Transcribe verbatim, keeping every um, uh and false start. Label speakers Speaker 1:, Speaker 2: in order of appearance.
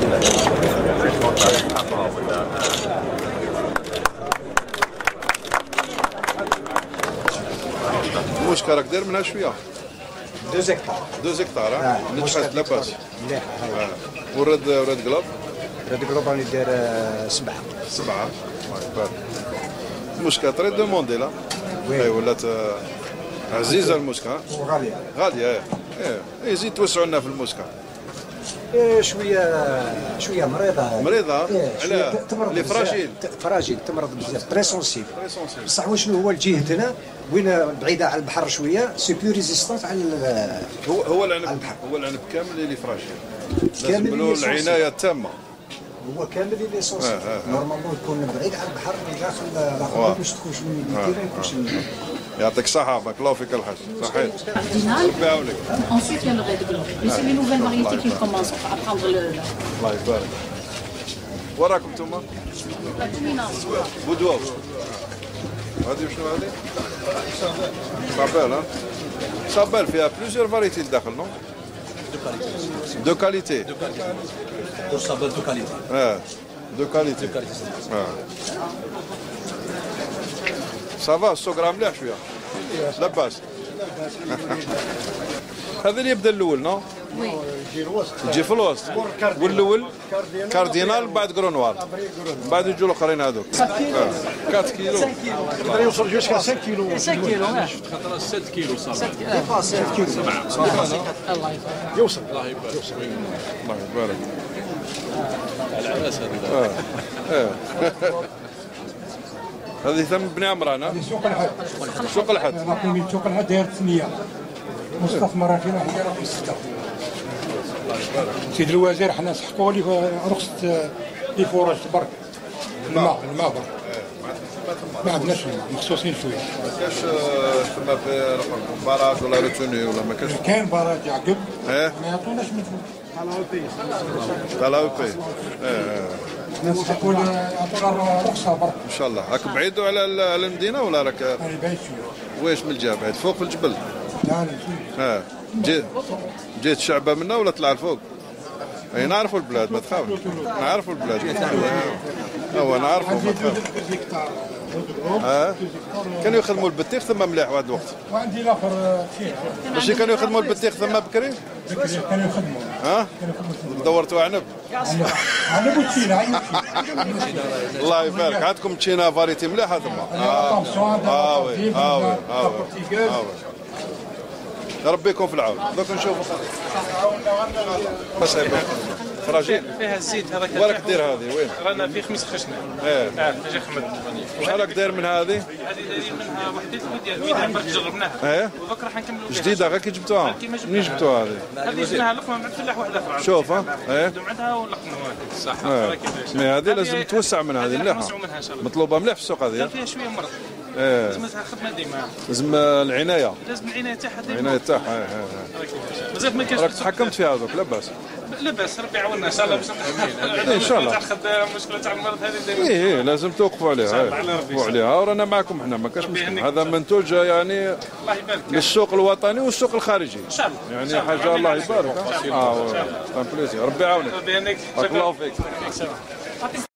Speaker 1: المشكا راك داير منها شويه.
Speaker 2: دو زيكتار.
Speaker 1: دو زيكتار ها؟ نجحت لاباس.
Speaker 2: مليحه.
Speaker 1: ورد ورد قلب؟
Speaker 2: رد قلب راني داير سبعه.
Speaker 1: سبعه؟ الله يبارك. المشكا تري دوموندي لا؟ اي ولات عزيزه المشكا.
Speaker 2: وغاليه.
Speaker 1: غاليه ايه. ايه يزيد توسعوا لنا في المشكا.
Speaker 2: إيه شويه شويه مريضه.
Speaker 1: مريضه؟
Speaker 2: إيه
Speaker 1: علاه؟ لي فراجيل.
Speaker 2: فراجيل تمرض بزاف تري سونسيبل.
Speaker 1: تري سونسيبل.
Speaker 2: بصح وشنو هو الجهتنا وين بعيده على البحر شويه سي بلو ريزيستونس على
Speaker 1: هو هو العنب هو العنب كامل اللي فراجيل. لازم له العنايه التامه.
Speaker 2: هو كامل اللي سونسيبل. نورمالمون يكون بعيد على البحر داخل لا باش تكونش ميديتيري يكونش.
Speaker 1: يعطيك الصحة بارك الله فيك الحاج صحيح. ربي يعاونك.
Speaker 3: Ensuite, il y a le red glow. Mais c'est les nouvelles variétés qui commencent à prendre le.
Speaker 1: الله يبارك. وراكم انتوما؟ بودواو. هذه شنو هذه؟ صابال ها؟ صابال فيها بليزيور فاريتي لداخل نو؟ دو كاليتي. دو كاليتي.
Speaker 4: دو صابال دو كاليتي.
Speaker 1: اه دو كاليتي.
Speaker 4: دو كاليتي.
Speaker 1: اه. صافا السوق راه مليح شويه لاباس. هذا اللي يبدا الاول نو؟
Speaker 3: وي
Speaker 1: يجي في الوسط والاول كاردينال بعد كرونوار بعد يجوا الاخرين هذوك أربعة كيلو
Speaker 2: يقدر يوصل جوسكا خمسة كيلو.
Speaker 3: خمسة كيلو
Speaker 4: خاطر ستة كيلو صار
Speaker 2: سبعة كيلو.
Speaker 3: الله يبارك.
Speaker 2: يوصل.
Speaker 4: الله يبارك.
Speaker 1: الله يبارك.
Speaker 4: العباس هذا.
Speaker 1: اه هذه ثم بني عمران ها؟
Speaker 5: سوق الحد.
Speaker 1: سوق الحد.
Speaker 5: رقم سوق الحد داير ثمانية. مستثمرة فينا هي رقم ستة. سيد الوزير حنا سحقوا لي رخصة لي فوراج برك. الماء الماء برك. ما عندناش الماء مخصوصين شوية.
Speaker 1: ما كاش ثم في رقم باراج ولا روتوني ولا ما كاش؟
Speaker 5: كاين باراج يعقب.
Speaker 1: ايه
Speaker 5: ما يعطوناش من فوق.
Speaker 1: تاع لا بي. ايه
Speaker 5: الناس سحقوا لي يعطونا رخصة برك.
Speaker 1: ان شاء الله. راك بعيدوا على على المدينه ولا راك؟
Speaker 5: أنا بعيد شوية.
Speaker 1: ويش من الجهه بعيد؟ فوق في الجبل؟
Speaker 5: لا لا.
Speaker 1: اه جيت جيت الشعبه منا ولا طلع الفوق؟ اي نعرفوا البلاد ما تخافش. نعرفوا البلاد. هو نعرفوا ما تخافش. اه كانوا يخدموا البطيخ ثم مليح واحد الوقت.
Speaker 5: وعندي الاخر فيه.
Speaker 1: ماشي كانوا يخدموا البطيخ ثم بكري؟
Speaker 5: بكري كانوا يخدموا.
Speaker 1: ها؟ دورتوا عنب؟
Speaker 5: عنب وتشينا.
Speaker 1: الله يبارك. عندكم تشينا فاريتي مليحه ثم.
Speaker 5: اه
Speaker 1: اه وي اه وي اه وي. ربي يكون في العون. دوك نشوفوا بس فراجيل
Speaker 6: فيها الزيت هذاك.
Speaker 1: وراك دير هذه وين؟
Speaker 6: رانا في خميس خشنه.
Speaker 1: ايه
Speaker 6: اه اجي خمد.
Speaker 1: شحال راك داير من هذه؟
Speaker 6: هذه دايرين منها وحدين وديال ويدها برك جربناها.
Speaker 1: ايه
Speaker 6: ودوك راح نكملوا
Speaker 1: جديده غير كي جبتوها. منين جبتوها هذه؟
Speaker 6: هذه جبناها لقمه مع الفلاح وحده اخرى.
Speaker 1: شوف ها ايه
Speaker 6: ندوم عندها ولقمه صح.
Speaker 1: مي هذه لازم توسع من هذه مليحه. مطلوبه مليح في السوق هذه.
Speaker 6: فيها شويه مرض.
Speaker 1: ايه
Speaker 6: لازم خدمه ديما.
Speaker 1: لازم العنايه.
Speaker 6: لازم العنايه تاعها ديما.
Speaker 1: العنايه تاعها ايه ايه.
Speaker 6: بزاف ما كاينش.
Speaker 1: راك تحكمت فيها هذوك لاباس.
Speaker 6: لاباس ربي يعاوننا ان شاء الله باش
Speaker 1: ان شاء الله.
Speaker 6: تاع الخدام المشكله تاع المرض هذه دائما.
Speaker 1: ايه ايه لازم توقفوا عليها. توقفوا عليها ورانا معكم احنا ما كاش مشكل. هذا منتوج يعني
Speaker 6: الله يبارك
Speaker 1: للسوق الوطني والسوق الخارجي.
Speaker 6: ان شاء الله.
Speaker 1: يعني حاجه الله يبارك. اه بليزير ربي يعاونك.
Speaker 6: ربي يهنيك.
Speaker 1: بارك الله فيك.